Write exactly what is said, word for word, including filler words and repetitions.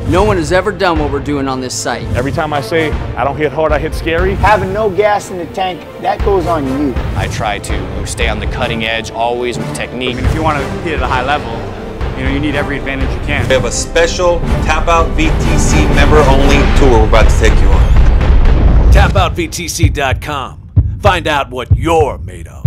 No one has ever done what we're doing on this site. Every time I say I don't hit hard, I hit scary. Having no gas in the tank, that goes on you. I try to stay on the cutting edge, always with technique. I mean, if you want to hit at a high level, you know, you need every advantage you can. We have a special Tap Out V T C member-only tour we're about to take you on. Tap out V T C dot com. Find out what you're made of.